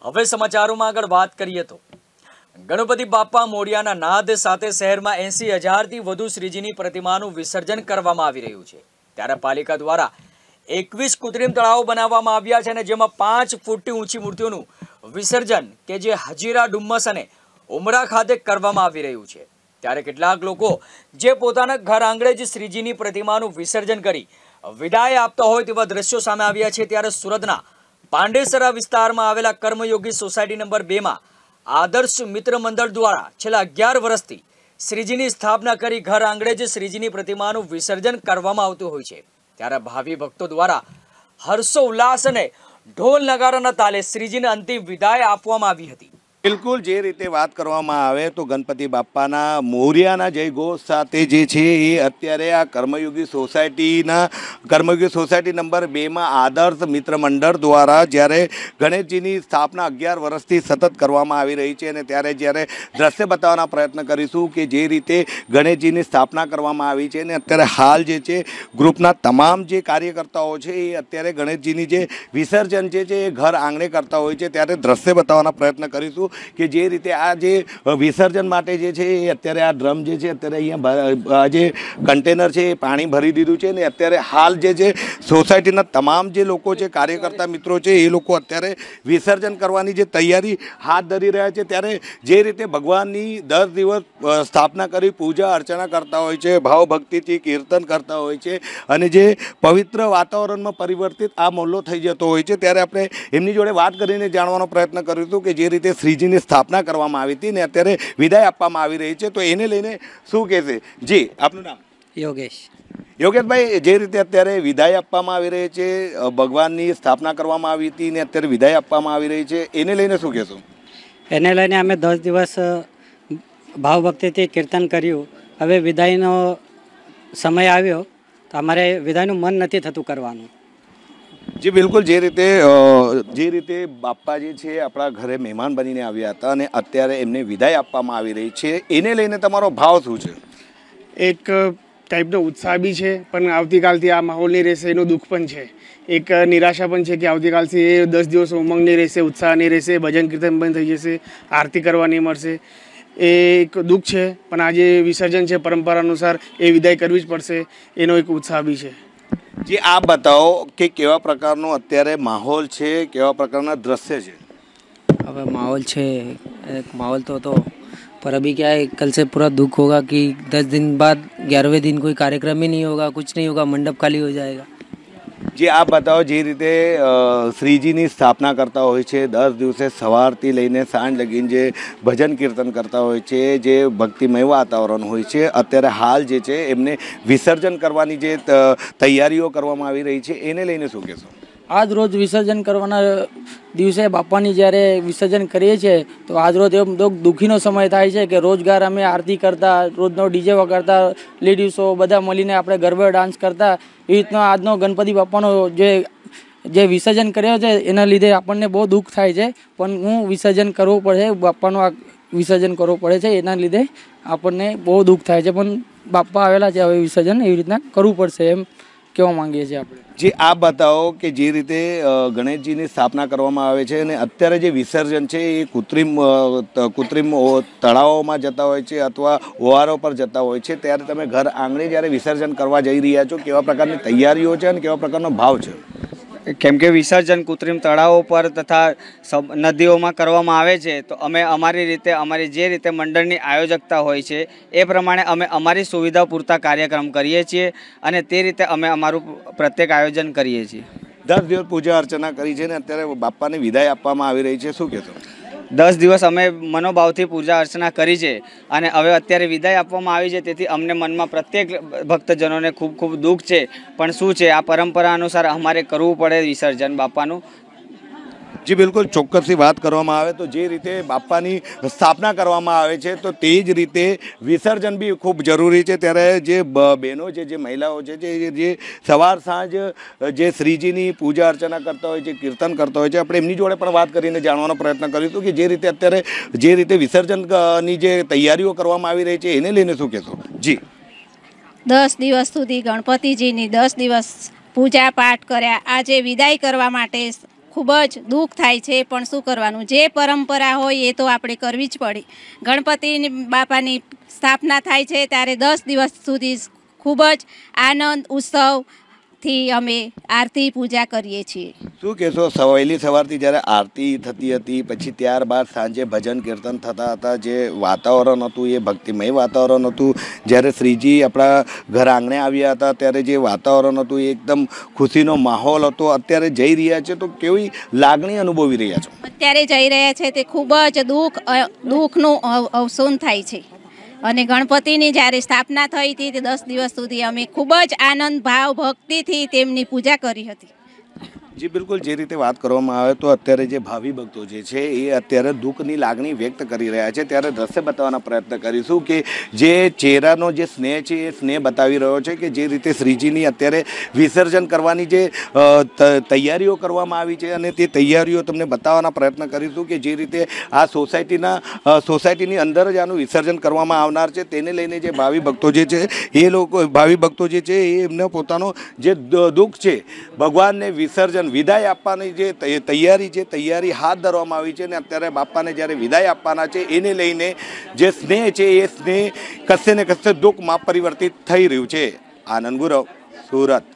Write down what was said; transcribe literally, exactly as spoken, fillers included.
હવે સમાચારોમાં આગળ વાત કરીએ તો ગણપતિ બાપ્પા મોરિયાના નાદ સાથે શહેરમાં એંસી હજારથી વધુ શ્રીજીની પ્રતિમાનું વિસર્જન કરવામાં આવી રહ્યું છે। ત્યારે પાલિકા દ્વારા એકવીસ કૃત્રિમ તળાવો બનાવવામાં આવ્યા છે અને જેમાં પાંચ ફૂટથી ઊંચી મૂર્તિઓનું વિસર્જન કે જે હજીરા ડુમ્મસ અને ઉમરા ખાતે કરવામાં આવી રહ્યું છે। ત્યારે કેટલાક લોકો જે પોતાના ઘર આંગણે જ શ્રીજીની પ્રતિમાનું વિસર્જન કરી વિદાય આપતા હોય તેવા દ્રશ્યો સામે આવ્યા છે। ત્યારે સુરતના પાંડેસરા વિસ્તારમાં આવેલા કર્મયોગી સોસાયટી નંબર બે માં આદર્શ મિત્ર મંડળ દ્વારા છેલ્લા અગિયાર વર્ષથી શ્રીજીની સ્થાપના કરી ઘર આંગણે જ શ્રીજીની પ્રતિમાનું વિસર્જન કરવામાં આવતું હોય છે। ત્યારે ભાવિ ભક્તો દ્વારા હર્ષો ઉલ્લાસ અને ઢોલ નગારાના તાલે શ્રીજીને અંતિમ વિદાય આપવામાં આવી હતી। બિલકુલ જે રીતે વાત કરવામાં આવે તો ગણપતિ બાપ્પાના મોરિયાના જય ઘોષ સાથે જે છે એ અત્યારે આ કર્મયોગી સોસાયટીના કર્મયોગી સોસાયટી નંબર બેમાં આદર્શ મિત્ર મંડળ દ્વારા જ્યારે ગણેશજીની સ્થાપના અગિયાર વર્ષથી સતત કરવામાં આવી રહી છે અને ત્યારે જ્યારે દ્રશ્ય બતાવવાના પ્રયત્ન કરીશું કે જે રીતે ગણેશજીની સ્થાપના કરવામાં આવી છે અને અત્યારે હાલ જે છે ગ્રુપના તમામ જે કાર્યકર્તાઓ છે એ અત્યારે ગણેશજીની જે વિસર્જન જે છે એ ઘર આંગણે કરતા હોય છે। ત્યારે દ્રશ્ય બતાવવાના પ્રયત્ન કરીશું કે જે રીતે આ જે વિસર્જન માટે જે છે એ અત્યારે આ ડ્રમ જે છે અત્યારે અહીંયા આ જે કન્ટેનર છે એ પાણી ભરી દીધું છે ને અત્યારે હાલ જે છે સોસાયટીના તમામ જે લોકો છે કાર્યકર્તા મિત્રો છે એ લોકો અત્યારે વિસર્જન કરવાની જે તૈયારી હાથ ધરી રહ્યા છે। ત્યારે જે રીતે ભગવાનની દસ દિવસ સ્થાપના કરી પૂજા અર્ચના કરતા હોય છે, ભાવ ભક્તિથી કીર્તન કરતા હોય છે અને જે પવિત્ર વાતાવરણમાં પરિવર્તિત આ મહોલ્લો થઈ જતો હોય છે। ત્યારે આપણે એમની જોડે વાત કરીને જાણવાનો પ્રયત્ન કરીશું કે જે રીતે શ્રીજી ની સ્થાપના કરવામાં આવી હતી ને અત્યારે વિદાય આપવામાં આવી રહી છે તો એને લઈને શું કહેશે? જી આપનું નામ? યોગેશ। યોગેશભાઈ, જે રીતે અત્યારે વિદાય આપવામાં આવી રહી છે, ભગવાનની સ્થાપના કરવામાં આવી હતી ને અત્યારે વિદાય આપવામાં આવી રહી છે, એને લઈને શું કહેશો? એને લઈને અમે દસ દિવસ ભાવભક્તિથી કીર્તન કર્યું। હવે વિદાયનો સમય આવ્યો તો અમારે વિદાયનું મન નથી થતું કરવાનું। જી બિલકુલ, જે રીતે જે રીતે બાપ્પા જે છે આપણા ઘરે મહેમાન બનીને આવ્યા હતા અને અત્યારે એમને વિદાય આપવામાં આવી રહી છે, એને લઈને તમારો ભાવ શું છે? એક ટાઈપનો ઉત્સાહ બી છે પણ આવતીકાલથી આ માહોલ નહીં રહેશે એનું દુઃખ પણ છે। એક નિરાશા પણ છે કે આવતીકાલથી એ દસ દિવસ ઉમંગ નહીં રહેશે, ઉત્સાહ નહીં રહેશે, ભજન કીર્તન બંધ થઈ જશે, આરતી કરવા નહીં મળશે, એ એક દુઃખ છે। પણ આજે વિસર્જન છે પરંપરા અનુસાર એ વિદાય કરવી જ પડશે, એનો એક ઉત્સાહ બી છે। જે આપ બતાવો કે કેવા પ્રકારનો અત્યારે માહોલ છે, કેવા પ્રકારના દ્રશ્ય છે? अब माहौल छे एक माहौल तो तो पर अभी क्या है, कल से पूरा दुख होगा कि दस दिन बाद ग्यारहवें दिन कोई कार्यक्रम ही नहीं होगा, कुछ नहीं होगा, मंडप खाली हो जाएगा। જે આપ બતાવો જે રીતે શ્રીજીની સ્થાપના કરતા હોય છે, દસ દિવસે સવારથી લઈને સાંજ લગીને જે ભજન કીર્તન કરતા હોય છે, જે ભક્તિમય વાતાવરણ હોય છે, અત્યારે હાલ જે છે એમને વિસર્જન કરવાની જે તૈયારીઓ કરવામાં આવી રહી છે એને લઈને શું કહેશો? આજ રોજ વિસર્જન કરવાના દિવસે બાપાની જ્યારે વિસર્જન કરીએ છીએ તો આજ રોજ એમ દુઃખીનો સમય થાય છે કે રોજગાર અમે આરતી કરતા, રોજનો ડીજે વગાડતા, લેડીઝો બધા મળીને આપણે ગરબા ડાન્સ કરતા, એ રીતનો આજનો ગણપતિ બાપાનો જે જે વિસર્જન કર્યો છે એના લીધે આપણને બહુ દુઃખ થાય છે। પણ હું વિસર્જન કરવું પડે, બાપાનું આ વિસર્જન કરવું પડે છે, એના લીધે આપણને બહુ દુઃખ થાય છે। પણ બાપા આવેલા છે, હવે વિસર્જન એવી રીતના કરવું પડશે એમ કેવા માંગીએ છીએ આપણે। જે આપ બતાવો કે જે રીતે ગણેશજીની સ્થાપના કરવામાં આવે છે અને અત્યારે જે વિસર્જન છે એ કૃત્રિમ કૃત્રિમ તળાવોમાં જતા હોય છે અથવા ઓઆરઓ પર જતા હોય છે, ત્યારે તમે ઘર આંગણે જ્યારે વિસર્જન કરવા જઈ રહ્યા છો, કેવા પ્રકારની તૈયારીઓ છે અને કેવા પ્રકારનો ભાવ છે? કેમ કે વિસર્જન કૃત્રિમ તળાવો પર તથા નદીઓમાં કરવામાં આવે છે તો અમે અમારી રીતે અમારી જે રીતે મંડળની આયોજકતા હોય છે એ પ્રમાણે અમે અમારી સુવિધા પૂરતા કાર્યક્રમ કરીએ છીએ અને તે રીતે અમે અમારું પ્રત્યેક આયોજન કરીએ છીએ। દસ દિવસ પૂજા અર્ચના કરી છે ને અત્યારે બાપ્પાને વિદાય આપવામાં આવી રહી છે, શું કહેશો? દસ દિવસ અમે મનોભાવથી પૂજા અર્ચના કરી છે અને હવે અત્યારે વિદાય આપવામાં આવી છે, તેથી અમને મનમાં પ્રત્યેક ભક્તજનોને ખૂબ ખૂબ દુઃખ છે। પણ શું છે, આ પરંપરા અનુસાર અમારે કરવું પડે વિસર્જન બાપાનું। જી બિલકુલ, ચોક્કસથી વાત કરવામાં આવે તો જે રીતે બાપ્પાની સ્થાપના કરવામાં આવે છે તો તે જ રીતે વિસર્જન બી ખૂબ જરૂરી છે। ત્યારે જે બહેનો છે, જે મહિલાઓ છે, જે જે સવાર સાંજ જે શ્રીજીની પૂજા અર્ચના કરતા હોય છે, કીર્તન કરતા હોય છે, આપણે એમની જોડે પણ વાત કરીને જાણવાનો પ્રયત્ન કરીશું કે જે રીતે અત્યારે જે રીતે વિસર્જનની જે તૈયારીઓ કરવામાં આવી રહી છે એને લઈને શું કહેશો? જી, દસ દિવસ સુધી ગણપતિજીની દસ દિવસ પૂજા પાઠ કર્યા, આજે વિદાય કરવા માટે ખૂબ જ દુઃખ થાય છે, પણ શું કરવાનું, જે પરંપરા હોય એ તો આપણે કરવી જ પડે. ગણપતિ બાપાની સ્થાપના થાય છે ત્યારે દસ દિવસ સુધી ખૂબ જ આનંદ ઉત્સવથી અમે આરતી પૂજા કરીએ છીએ. શું કહેશો, વહેલી સવારથી જ્યારે આરતી થતી હતી, પછી ત્યારબાદ સાંજે ભજન કીર્તન થતા હતા, જે વાતાવરણ હતું એ ભક્તિમય વાતાવરણ હતું. જ્યારે શ્રીજી આપણા ઘર આંગણે આવ્યા હતા ત્યારે જે વાતાવરણ હતું એ એકદમ ખુશીનો માહોલ હતો. અત્યારે જઈ રહ્યા છે તો કેવી લાગણી અનુભવી રહ્યા છો? અત્યારે જઈ રહ્યા છે તે ખૂબ જ દુઃખ દુઃખનું અવસાન થાય છે. અને ગણપતિની જ્યારે સ્થાપના થઈ હતી તે દસ દિવસ સુધી અમે ખૂબ જ આનંદ ભાવ ભક્તિથી તેમની પૂજા કરી હતી. જી બિલકુલ, જે રીતે વાત કરવામાં આવે તો અત્યારે જે ભાવિ ભક્તો જે છે એ અત્યારે દુઃખની લાગણી વ્યક્ત કરી રહ્યા છે. ત્યારે દ્રશ્ય બતાવવાના પ્રયત્ન કરીશું કે જે ચહેરાનો જે સ્નેહ છે એ સ્નેહ બતાવી રહ્યો છે કે જે રીતે શ્રીજીની અત્યારે વિસર્જન કરવાની જે તૈયારીઓ કરવામાં આવી છે અને તે તૈયારીઓ તમને બતાવવાના પ્રયત્ન કરીશું કે જે રીતે આ સોસાયટીના સોસાયટીની અંદર જ આનું વિસર્જન કરવામાં આવનાર છે. તેને લઈને જે ભાવિ ભક્તો જે છે એ લોકો ભાવિ ભક્તો જે છે એ એમને પોતાનો જે દુઃખ છે ભગવાનને વિસર્જન વિદાય આપવાની જે તૈયારી છે તૈયારી હાથ ધરવામાં આવી છે. અને અત્યારે બાપાને જ્યારે વિદાય આપવાના છે એને લઈને જે સ્નેહ છે એ સ્નેહ કશે ને કશે દુઃખમાં પરિવર્તિત થઈ રહ્યું છે. આનંદ ગુરવ, સુરત.